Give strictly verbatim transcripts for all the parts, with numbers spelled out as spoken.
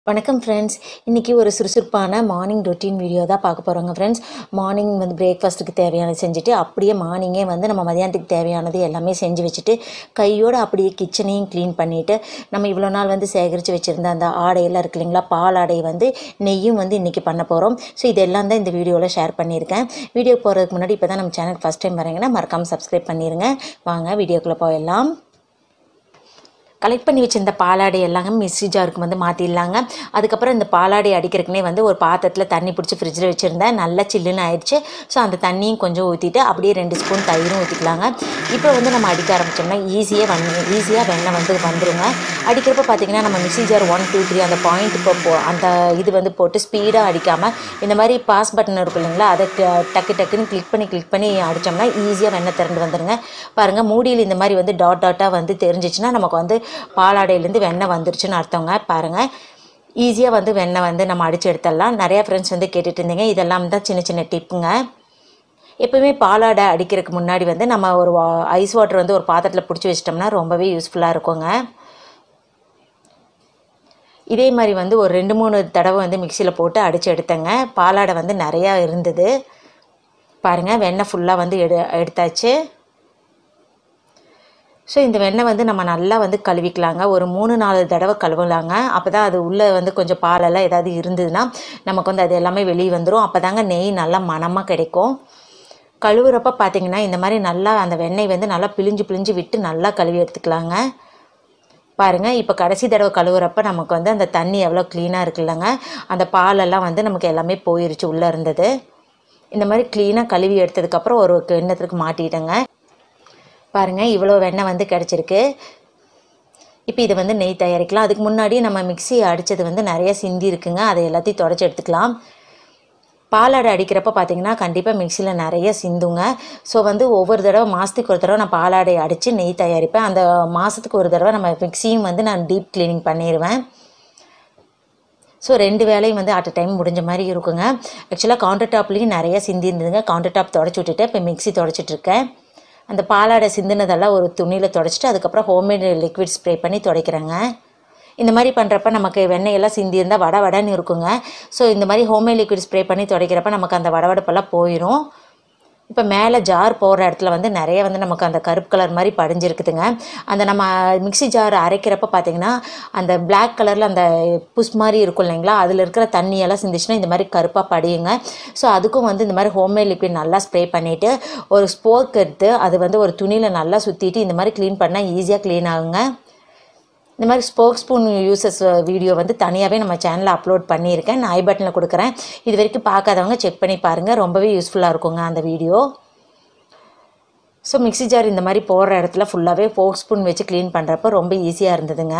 வணக்கம் ஃப்ரெண்ட்ஸ். இன்றைக்கி ஒரு சுறுசுறுப்பான மார்னிங் ரொட்டீன் வீடியோ தான் பார்க்க போகிறோங்க ஃப்ரெண்ட்ஸ். மார்னிங் வந்து பிரேக்ஃபாஸ்ட்டுக்கு தேவையானது செஞ்சுட்டு அப்படியே மார்னிங்கே வந்து நம்ம மதியானத்துக்கு தேவையானது எல்லாமே செஞ்சு வச்சுட்டு கையோடு அப்படியே கிச்சனையும் க்ளீன் பண்ணிவிட்டு நம்ம இவ்வளோ நாள் வந்து சேகரித்து வச்சுருந்த அந்த ஆடையெல்லாம் இருக்கு இல்லைங்களா, பால் ஆடை வந்து நெய்யும் வந்து இன்றைக்கி பண்ண போகிறோம். ஸோ இதெல்லாம் தான் இந்த வீடியோவில் ஷேர் பண்ணியிருக்கேன். வீடியோ போகிறதுக்கு முன்னாடி இப்போ தான் நம்ம சேனலுக்கு ஃபஸ்ட் டைம் வரீங்கன்னா மறக்காமல் சப்ஸ்கிரைப் பண்ணிடுங்க. வாங்க வீடியோக்குள்ளே போயிடலாம். கலெக்ட் பண்ணி வச்சுருந்த பாலாடை எல்லாமே மிக்ஸி ஜாருக்கு வந்து மாற்றிடலாங்க. அதுக்கப்புறம் இந்த பாலாடை அடிக்கிறதுக்குனே வந்து ஒரு பாத்திரத்தில் தண்ணி பிடிச்சி ஃப்ரிட்ஜில் வச்சுருந்தேன். நல்லா சில்லுன்னு ஆயிடுச்சு. ஸோ அந்த தண்ணியும் கொஞ்சம் ஊற்றிட்டு அப்படியே ரெண்டு ஸ்பூன் தயிரும் ஊற்றிக்கலாங்க. இப்போ வந்து நம்ம அடிக்க ஆரம்பித்தோம்னா ஈஸியாக வந் ஈஸியாக வெண்ணெய் வந்து வந்துடுங்க. அடிக்கிறப்ப பார்த்திங்கன்னா நம்ம mixie jar one two three அந்த பாயிண்ட் இப்போ போ அந்த இது வந்து போட்டு ஸ்பீடாக அடிக்காமல் இந்த மாதிரி பாஸ் பட்டன் இருக்கும் இல்லைங்களா, அதை டக்கு டக்குன்னு கிளிக் பண்ணி கிளிக் பண்ணி அடித்தோம்னா ஈஸியாக வெண்ணெய் திறந்து வந்துடுங்க. பாருங்கள், மூடியில் இந்த மாதிரி வந்து டாட் டாட்டாக வந்து தெரிஞ்சிச்சுன்னா நமக்கு வந்து பாலாடையிலேருந்து வெண்ணெய் வந்துருச்சுன்னு அர்த்தங்க. பாருங்கள், ஈஸியாக வந்து வெண்ணெய் வந்து நம்ம அடித்து எடுத்துடலாம். நிறையா ஃப்ரெண்ட்ஸ் வந்து கேட்டுட்டு இருந்தீங்க. இதெல்லாம் தான் சின்ன சின்ன டிப்புங்க. எப்போவுமே பாலாடை அடிக்கிறதுக்கு முன்னாடி வந்து நம்ம ஒரு ஐஸ் வாட்டர் வந்து ஒரு பாத்திரத்தில் பிடிச்சி வச்சிட்டோம்னா ரொம்பவே யூஸ்ஃபுல்லாக இருக்குங்க. இதே மாதிரி வந்து ஒரு ரெண்டு மூணு தடவை வந்து மிக்சியில் போட்டு அடித்து எடுத்தேங்க. பாலாடை வந்து நிறையா இருந்தது. பாருங்கள், வெண்ணெய் ஃபுல்லாக வந்து எடு எடுத்தாச்சு. ஸோ இந்த வெண்ணெய் வந்து நம்ம நல்லா வந்து கழுவிக்கலாங்க. ஒரு மூணு நாலு தடவை கழுவலாங்க. அப்போ தான் அது உள்ளே வந்து கொஞ்சம் பாலெல்லாம் ஏதாவது இருந்ததுன்னா நமக்கு வந்து அது எல்லாமே வெளியே வந்துடும். அப்போ தாங்க நெய் நல்லா மணமாக கிடைக்கும். கழுவுறப்ப பார்த்திங்கன்னா இந்த மாதிரி நல்லா அந்த வெண்ணெய் வந்து நல்லா பிழிஞ்சு பிழிஞ்சு விட்டு நல்லா கழுவி எடுத்துக்கலாங்க. பாருங்கள், இப்போ கடைசி தடவை கழுவுறப்ப நமக்கு வந்து அந்த தண்ணி எவ்வளோ க்ளீனாக இருக்குல்லங்க. அந்த பாலெல்லாம் வந்து நமக்கு எல்லாமே போயிருச்சு உள்ளே இருந்தது. இந்த மாதிரி க்ளீனாக கழுவி எடுத்ததுக்கப்புறம் ஒரு கிண்ணத்துக்கு மாட்டிட்டேங்க. பாருங்கள், இவ்வளோ வெண்ணெய் வந்து கிடச்சிருக்கு. இப்போ இதை வந்து நெய் தயாரிக்கலாம். அதுக்கு முன்னாடி நம்ம மிக்ஸி அடித்தது வந்து நிறைய சிந்தி இருக்குங்க. அதை எல்லாத்தையும் தொடச்சி எடுத்துக்கலாம். பாலாடை அடிக்கிறப்ப பார்த்திங்கன்னா கண்டிப்பாக மிக்சியில் நிறைய சிந்துங்க. ஸோ வந்து ஒவ்வொரு தடவை மாதத்துக்கு ஒரு தடவை நான் பாலாடை அடித்து நெய் தயாரிப்பேன். அந்த மாதத்துக்கு ஒரு தடவை நம்ம மிக்ஸியும் வந்து நான் டீப் க்ளீனிங் பண்ணிடுவேன். ஸோ ரெண்டு வேலையும் வந்து அட் அ டைம் முடிஞ்ச மாதிரி இருக்குங்க. ஆக்சுவலாக கவுண்டர் டாப்லேயும் நிறைய சிந்தி இருந்ததுங்க. கவுண்டர் டாப் தொடச்சி விட்டுட்டு இப்போ மிக்ஸி தொடச்சிட்ருக்கேன். அந்த பாலாடை சிந்தினதெல்லாம் ஒரு துணியில் துடைச்சிட்டு அதுக்கப்புறம் ஹோம்மேட் லிக்விட் ஸ்ப்ரே பண்ணி துடைக்கிறேங்க. இந்த மாதிரி பண்ணுறப்ப நமக்கு வெண்ணெயெல்லாம் சிந்தி இருந்தால் வட வடன்னு இருக்குங்க. ஸோ இந்த மாதிரி ஹோம்மேட் லிக்விட் ஸ்ப்ரே பண்ணி துடைக்கிறப்ப நமக்கு அந்த வடவடப்பெல்லாம் போயிடும். இப்போ மேலே ஜார் போகிற இடத்துல வந்து நிறைய வந்து நமக்கு அந்த கருப்பு கலர் மாதிரி படிஞ்சிருக்குதுங்க. அந்த நம்ம மிக்ஸி ஜார் அரைக்கிறப்ப பார்த்திங்கன்னா அந்த பிளாக் கலரில் அந்த புஷ் மாதிரி இருக்கும் இல்லைங்களா, அதில் இருக்கிற தண்ணியெல்லாம் சிந்திச்சுன்னா இந்த மாதிரி கருப்பாக படியுங்க. ஸோ அதுக்கும் வந்து இந்த மாதிரி ஹோம்மேட் லிக்விட் நல்லா ஸ்ப்ரே பண்ணிவிட்டு ஒரு ஸ்போக் எடுத்து அது வந்து ஒரு துணியில் நல்லா சுற்றிட்டு இந்த மாதிரி க்ளீன் பண்ணால் ஈஸியாக க்ளீன் ஆகுங்க. இந்த மாதிரி ஸ்போக் ஸ்பூன் யூசஸ் வீடியோ வந்து தனியாகவே நம்ம சேனலில் அப்லோட் பண்ணியிருக்கேன். நான் ஐ பட்டனில் கொடுக்குறேன். இது வரைக்கும் பார்க்காதவங்க செக் பண்ணி பாருங்கள். ரொம்பவே யூஸ்ஃபுல்லாக இருக்குங்க அந்த வீடியோ. ஸோ மிக்ஸி ஜார் இந்த மாதிரி போடுற இடத்துல ஃபுல்லாகவே ஃபோக் ஸ்பூன் வச்சு க்ளீன் பண்ணுறப்ப ரொம்ப ஈஸியாக இருந்ததுங்க.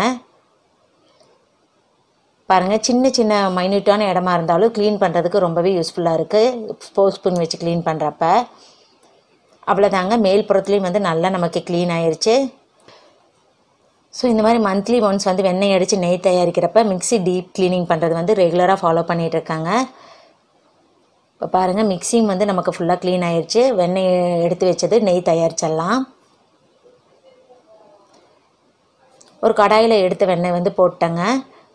பாருங்கள், சின்ன சின்ன மைன்யூட்டான இடமா இருந்தாலும் க்ளீன் பண்ணுறதுக்கு ரொம்பவே யூஸ்ஃபுல்லாக இருக்குது ஃபோக் ஸ்பூன் வச்சு க்ளீன் பண்ணுறப்ப. அவ்வளோதாங்க, மேல் புறத்துலேயும் வந்து நல்லா நமக்கு க்ளீன் ஆயிடுச்சு. ஸோ இந்த மாதிரி மந்த்லி ஒன்ஸ் வந்து வெண்ணெய் அடித்து நெய் தயாரிக்கிறப்ப மிக்ஸி டீப் க்ளீனிங் பண்ணுறது வந்து ரெகுலராக ஃபாலோ பண்ணிகிட்ருக்காங்க. இப்போ பாருங்கள், மிக்ஸியும் வந்து நமக்கு ஃபுல்லாக க்ளீன் ஆயிடுச்சு. வெண்ணெய் எடுத்து வச்சது நெய் தயாரிச்சிடலாம். ஒரு கடாயில் எடுத்த வெண்ணெய் வந்து போட்டேங்க.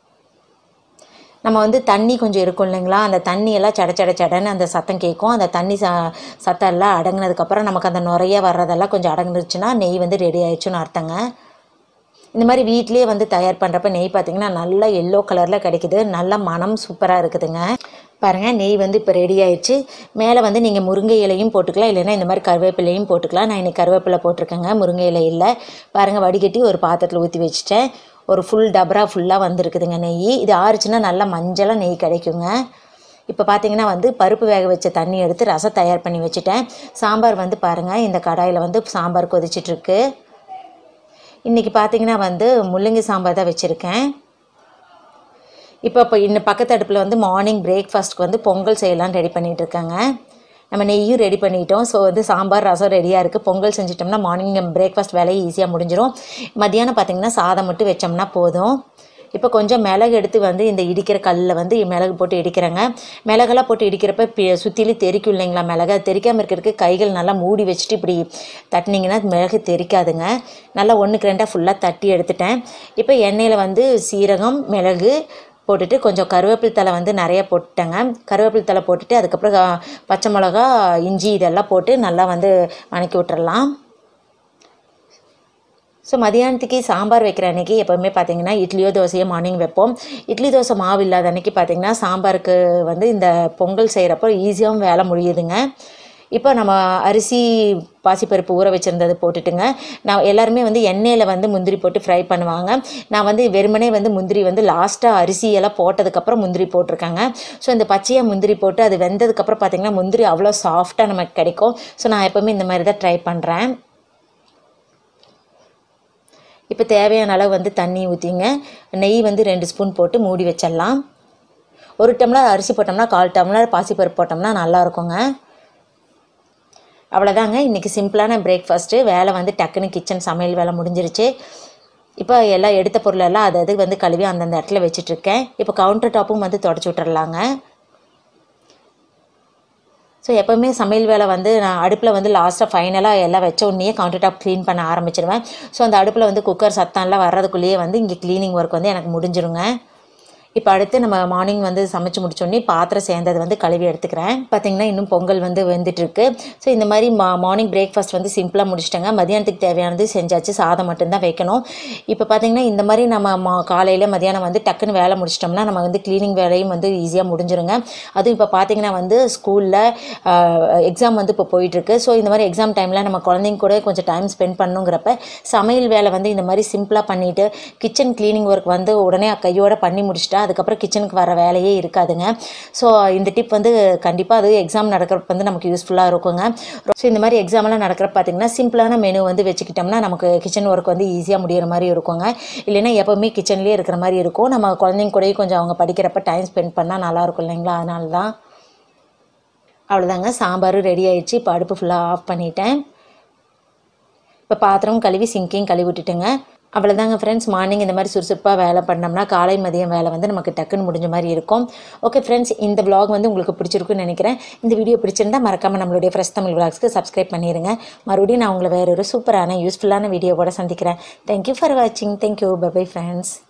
நம்ம வந்து தண்ணி கொஞ்சம் இருக்கும் இல்லைங்களா, அந்த தண்ணியெல்லாம் சட சட சடன்னு அந்த சத்தம் கேட்கும். அந்த தண்ணி ச சத்தம் எல்லாம் அடங்கினதுக்கப்புறம் நமக்கு அந்த நுறைய வர்றதெல்லாம் கொஞ்சம் அடங்குனுச்சுன்னா நெய் வந்து ரெடி ஆயிடுச்சுன்னு அர்த்தங்க. இந்த மாதிரி வீட்லேயே வந்து தயார் பண்ணுறப்ப நெய் பார்த்திங்கன்னா நல்லா எல்லோ கலரில் கிடைக்குது. நல்ல மனம் சூப்பராக இருக்குதுங்க. பாருங்கள், நெய் வந்து இப்போ ரெடி ஆயிடுச்சு. மேலே வந்து நீங்கள் முருங்கை இலையும் போட்டுக்கலாம், இல்லைன்னா இந்த மாதிரி கருவேப்பிலையும் போட்டுக்கலாம். நான் இன்றைக்கி கருவேப்பிலை போட்டிருக்கேங்க, முருங்கை இலை இல்லை. பாருங்கள், வடிகட்டி ஒரு பாத்திரத்தில் ஊற்றி வச்சுட்டேன். ஒரு ஃபுல் டபரா ஃபுல்லாக வந்துருக்குதுங்க நெய். இது ஆறுச்சுன்னா நல்லா மஞ்சளாக நெய் கிடைக்குங்க. இப்போ பார்த்திங்கன்னா வந்து பருப்பு வேக வச்ச தண்ணி எடுத்து ரசம் தயார் பண்ணி வச்சுட்டேன். சாம்பார் வந்து பாருங்கள், இந்த கடாயில் வந்து சாம்பார் கொதிச்சிட்ருக்கு. இன்றைக்கி பார்த்திங்கன்னா வந்து முள்ளங்கி சாம்பார் தான் வச்சுருக்கேன். இப்போ இப்போ இன்னும் பக்கத்து அடுப்பில் வந்து மார்னிங் பிரேக்ஃபாஸ்ட்டுக்கு வந்து பொங்கல் செய்யலான்னு ரெடி பண்ணிகிட்ருக்காங்க. நம்ம நெய்யும் ரெடி பண்ணிட்டோம். ஸோ வந்து சாம்பார் ரசம் ரெடியாக இருக்குது. பொங்கல் செஞ்சிட்டோம்னா மார்னிங் பிரேக்ஃபாஸ்ட் வேலையை ஈஸியாக முடிஞ்சிடும். மத்தியானம் பார்த்திங்கன்னா சாதம் மட்டும் வச்சோம்னா போதும். இப்போ கொஞ்சம் மிளகு எடுத்து வந்து இந்த இடிக்கிற கல்லில் வந்து மிளகு போட்டு இடிக்கிறேங்க. மிளகெல்லாம் போட்டு இடிக்கிறப்ப சுற்றிலும் தெரிக்கும் இல்லைங்களா மிளகு. அது தெரிக்காமல் இருக்கிறதுக்கு கைகள் நல்லா மூடி வச்சுட்டு இப்படி தட்டினீங்கன்னா மிளகு தெரிக்காதுங்க. நல்லா ஒன்றுக்கு ரெண்டாக ஃபுல்லாக தட்டி எடுத்துட்டேன். இப்போ எண்ணெயில் வந்து சீரகம், மிளகு, போட்டுட்டு கொஞ்சம் கருவேப்பிலை தழை வந்து நிறைய போட்டுட்டேங்க. கருவேப்பிலை தழை போட்டுட்டு அதுக்கப்புறம் பச்சை மிளகா, இஞ்சி இதெல்லாம் போட்டு நல்லா வந்து வணக்கி விட்டுறலாம். ஸோ மதியானத்துக்கு சாம்பார் வைக்கிற அன்றைக்கி எப்போவுமே பார்த்திங்கன்னா இட்லியோ தோசையோ மார்னிங் வைப்போம். இட்லி தோசை மாவு இல்லாத அன்றைக்கி பார்த்திங்கன்னா சாம்பாருக்கு வந்து இந்த பொங்கல் செய்கிறப்போ ஈஸியாகவும் வேலை முடியுதுங்க. இப்போ நம்ம அரிசி பாசிப்பருப்பு ஊற வச்சுருந்தது போட்டுட்டுங்க. நான் எல்லாருமே வந்து எண்ணெயில் வந்து முந்திரி போட்டு ஃப்ரை பண்ணுவாங்க. நான் வந்து வெறுமனே வந்து முந்திரி வந்து லாஸ்ட்டாக அரிசியெல்லாம் போட்டதுக்கப்புறம் முந்திரி போட்டிருக்கேங்க. ஸோ இந்த பச்சையாக முந்திரி போட்டு அது வெந்ததுக்கப்புறம் பார்த்திங்கன்னா முந்திரி அவ்வளோ சாஃப்டாக நமக்கு கிடைக்கும். ஸோ நான் எப்போவுமே இந்த மாதிரி தான் ட்ரை பண்ணுறேன். இப்போ தேவையான அளவு வந்து தண்ணி ஊற்றிங்க. நெய் வந்து ரெண்டு ஸ்பூன் போட்டு மூடி வச்சிடலாம். ஒரு டம்ளர் அரிசி போட்டோம்னா கால் டம்ளர் பாசிப்பருப்பு போட்டோம்னா நல்லாயிருக்குங்க. அவ்வளோதாங்க இன்றைக்கி சிம்பிளான பிரேக்ஃபாஸ்ட்டு. வேலை வந்து டக்குன்னு கிச்சன் சமையல் வேலை முடிஞ்சிருச்சு. இப்போ எல்லாம் எடுத்த பொருளெல்லாம் அது அது வந்து கழுவி அந்தந்த இடத்துல வச்சிட்ருக்கேன். இப்போ கவுண்டர் டாப்பும் வந்து தொடச்சி விட்டுறலாங்க. ஸோ எப்போவுமே சமையல் வேலை வந்து நான் அடுப்பில் வந்து லாஸ்ட்டாக ஃபைனலாக எல்லாம் வச்ச உடனே கவுண்டர் டாப் க்ளீன் பண்ண ஆரம்பிச்சிடுவேன். ஸோ அந்த அடுப்பில் வந்து குக்கர் சத்தம்லாம் வர்றதுக்குள்ளேயே வந்து இங்கே க்ளீனிங் ஒர்க் வந்து எனக்கு முடிஞ்சிருங்க. இப்போ அடுத்து நம்ம மார்னிங் வந்து சமைச்சு முடிச்சோடனே பாத்திரம் சேர்ந்தது வந்து கழுவி எடுத்துக்கிறேன். பார்த்திங்கன்னா இன்னும் பொங்கல் வந்து வெந்துட்டுருக்கு. ஸோ இந்த மாதிரி மா மார்னிங் பிரேக்ஃபாஸ்ட் வந்து சிம்பிளாக முடிச்சிட்டேங்க. மதியானத்துக்கு தேவையானது செஞ்சாச்சு, சாதம் மட்டும்தான் வைக்கணும். இப்போ பார்த்திங்கன்னா இந்த மாதிரி நம்ம மா காலையில் மதியானம் வந்து டக்குன்னு வேலை முடிச்சிட்டோம்னா நம்ம வந்து க்ளீனிங் வேலையும் வந்து ஈஸியாக முடிஞ்சிருங்க. அதுவும் இப்போ பார்த்திங்கன்னா வந்து ஸ்கூலில் எக்ஸாம் வந்து இப்போ போயிட்டுருக்கு. ஸோ இந்த மாதிரி எக்ஸாம் டைமில் நம்ம குழந்தைங்க கூட கொஞ்சம் டைம் ஸ்பெண்ட் பண்ணுங்கிறப்ப சமையல் வேலை வந்து இந்த மாதிரி சிம்பிளாக பண்ணிவிட்டு கிச்சன் க்ளீனிங் ஒர்க் வந்து உடனே கையோடு பண்ணி முடிச்சுட்டா அதுக்கப்புறம் கிச்சனுக்கு வர வேலையே இருக்காதுங்க. ஸோ இந்த டிப் வந்து கண்டிப்பாக அது எக்ஸாம் நடக்கிறப்ப வந்து நமக்கு யூஸ்ஃபுல்லாக இருக்குங்க. ஸோ இந்த மாதிரி எக்ஸாம்லாம் நடக்கிறப்ப பார்த்திங்கன்னா சிம்பிளான மெனு வந்து வச்சுக்கிட்டோம்னா நமக்கு கிச்சன் ஒர்க் வந்து ஈஸியாக முடிகிற மாதிரி இருக்குங்க. இல்லைன்னா எப்போவுமே கிச்சன்லேயே இருக்கிற மாதிரி இருக்கும். நம்ம குழந்தைங்க கூடயும் கொஞ்சம் அவங்க படிக்கிறப்ப டைம் ஸ்பெண்ட் பண்ணால் நல்லாயிருக்கும் இல்லைங்களா? அதனால தான். அவ்வளோதாங்க, சாம்பாரும் ரெடி ஆகிடுச்சு. இப்போ அடுப்பு ஃபுல்லாக ஆஃப் பண்ணிட்டேன். இப்போ பாத்திரம் கழுவி சிங்கையும் கழுவி விட்டுட்டுங்க. அவ்வளோதாங்க ஃப்ரெண்ட்ஸ். மார்னிங் இந்த மாதிரி சுறுசுறுப்பாக வேலை பண்ணோம்னா காலை மதியம் வேலை வந்து நமக்கு டக்குன்னு முடிஞ்ச மாதிரி இருக்கும். ஓகே ஃப்ரெண்ட்ஸ், இந்த vlog வந்து உங்களுக்கு பிடிச்சிருக்குன்னு நினைக்கிறேன். இந்த வீடியோ பிடிச்சிருந்தால் மறக்காமல் நம்மளுடைய ஃப்ரெஷ் தமிழ் vlogsக்கு சப்ஸ்கிரைப் பண்ணிடுங்க. மறுபடியும் நான் உங்களை வேறு ஒரு சூப்பரான யூஸ்ஃபுல்லான வீடியோ கூட சந்திக்கிறேன். தேங்க்யூ ஃபார் வாட்சிங். தேங்க்யூ. Bye bye friends.